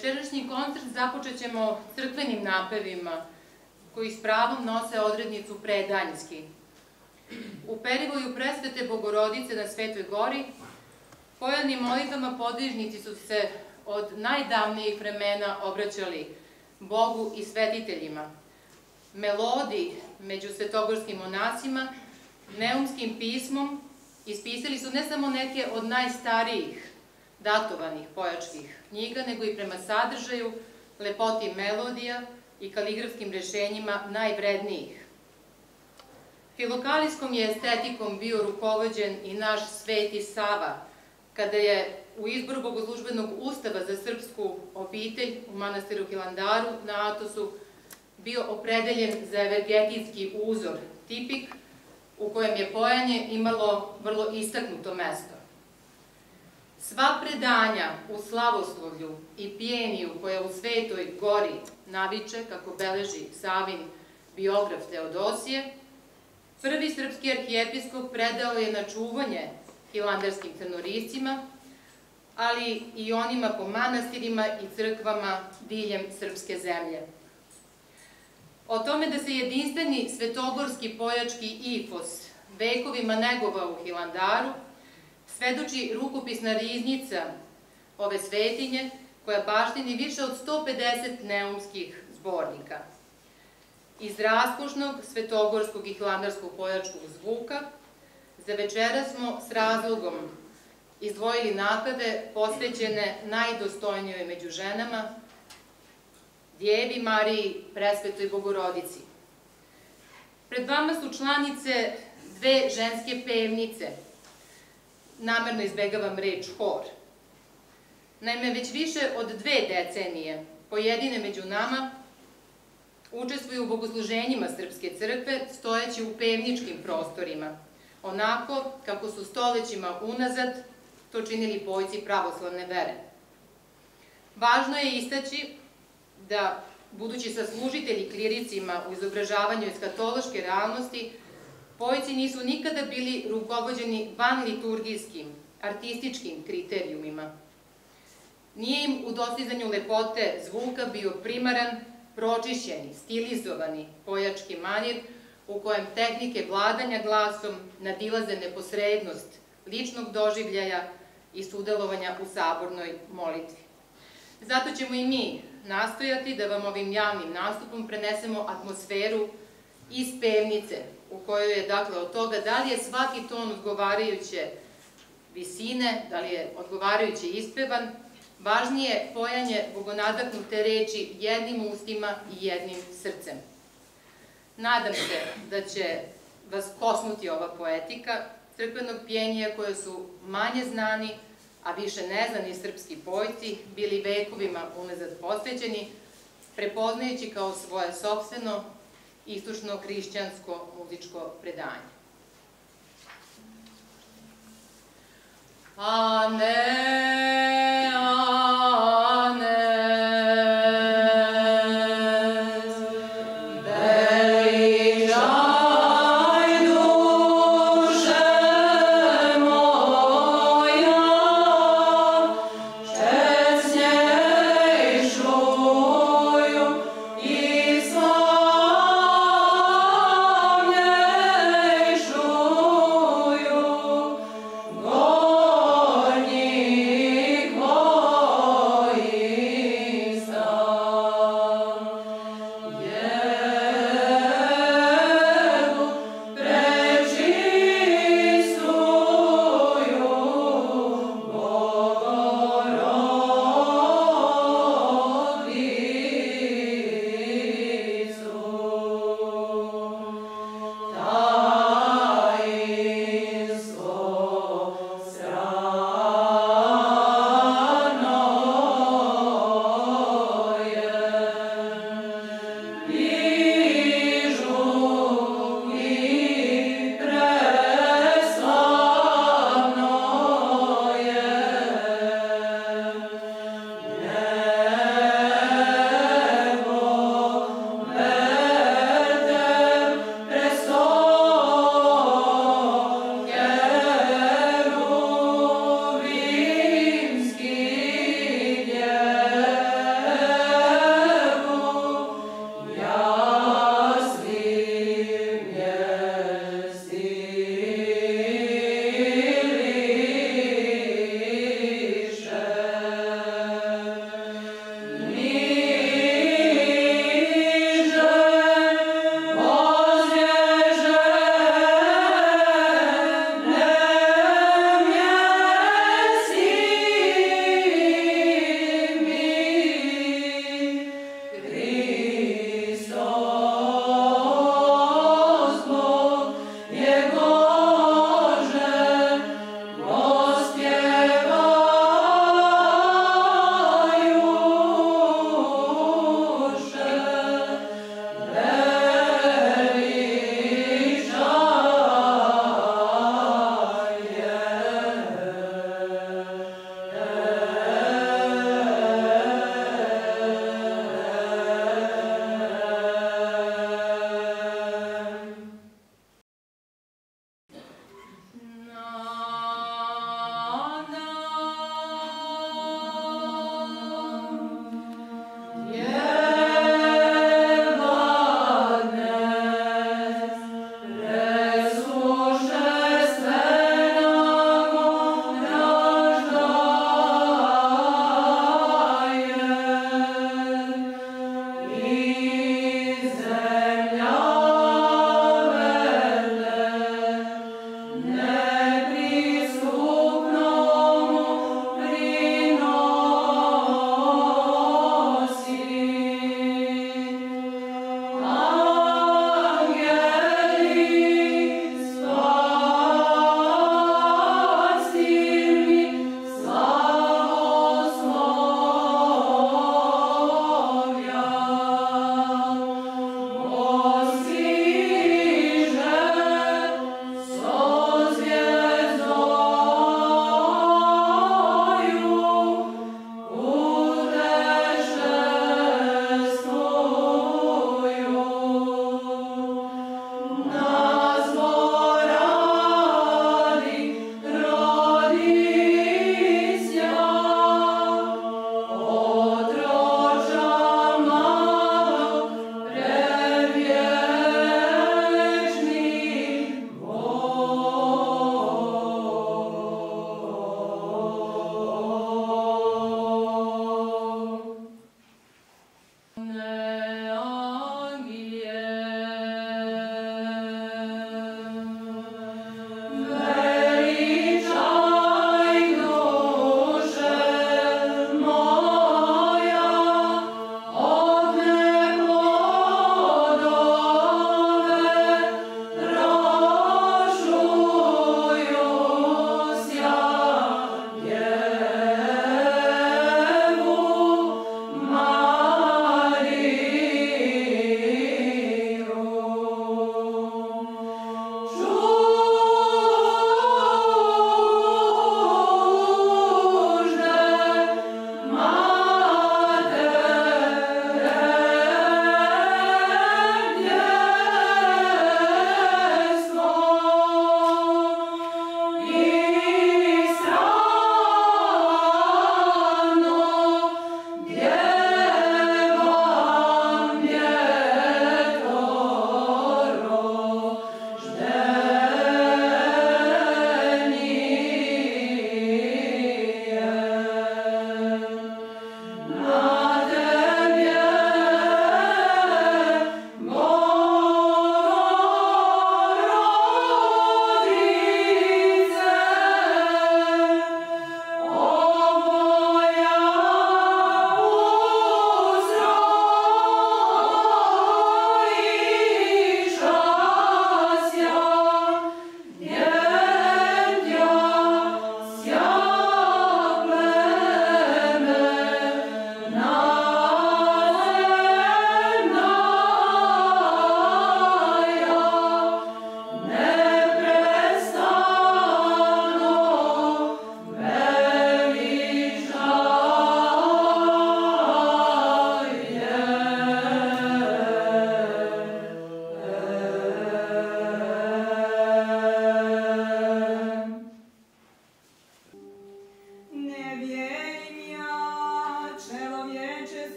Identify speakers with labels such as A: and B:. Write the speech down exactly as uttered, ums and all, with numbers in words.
A: Večerašnji koncert započet ćemo crkvenim napevima koji s pravom nose odrednicu predanjski. U perivoju presvete Bogorodice na Svetoj gori pojanim molitvama podvižnici su se od najdavnijih vremena obraćali Bogu i svetiteljima. Melodi među svetogorskim monasima, neumskim pismom ispisali su ne samo neke od najstarijih datovanih pojačkih knjiga, nego i prema sadržaju, lepoti melodija i kaligrafskim rešenjima najvrednijih. Filokalijskom je estetikom bio rukovođen i naš Sveti Sava, kada je u izboru bogoslužbenog ustava za srpsku obitelj u manastiru Hilandaru na Atosu bio opredeljen za evergetijski uzor, tipik, u kojem je pojanje imalo vrlo istaknuto mesto. Sva predanja u slavoslovlju i pijeniju koja u Svetoj gori naviče, kako beleži Savin biograf Teodosije, prvi srpski arhijepiskop predao je na čuvanje hilandarskim crnoriscima, ali i onima po manastirima i crkvama diljem srpske zemlje. O tome da se jedinstveni svetogorski pojački ifos vekovima negovao u Hilandaru svedoči rukopisna riznica ove svetinje koja baštini više od sto pedeset neumskih zbornika. Iz raskošnog svetogorskog i hilandarskog pojačkog zvuka za večera smo s razlogom izdvojili naklade posvećene najdostojnijoj među ženama, Djevi Mariji Presvetoj Bogorodici. Pred vama su članice dve ženske pevnice, namerno izbegavam reč hor. Naime, već više od dve decenije pojedine među nama učestvuju u bogosluženjima Srpske crkve stojeći u pevničkim prostorima, onako kako su stolećima unazad to činili bojci pravoslavne vere. Važno je istaći da, budući saslužitelji kliricima u izobražavanju eskatološke realnosti, bojci nisu nikada bili rukovođeni vanliturgijskim, artističkim kriterijumima. Nije im u dostizanju lepote zvuka bio primaran, pročišćeni, stilizovani pojački manir u kojem tehnike vladanja glasom nadilaze neposrednost ličnog doživljaja i sudelovanja u sabornoj molitvi. Zato ćemo i mi nastojati da vam ovim javnim nastupom prenesemo atmosferu iz pevnice, u kojoj je, dakle, od toga da li je svaki ton odgovarajuće visine, da li je odgovarajuće ispevan, važnije pojanje bogonadahnute reči jednim ustima i jednim srcem. Nadam se da će vas kosnuti ova poetika crkvenog pjenja koje su manje znani, a više neznani srpski pojci bili vekovima unazad posvećeni, prepoznajući kao svoje sopstveno istočno-hrišćansko muzičko predanje. Amen.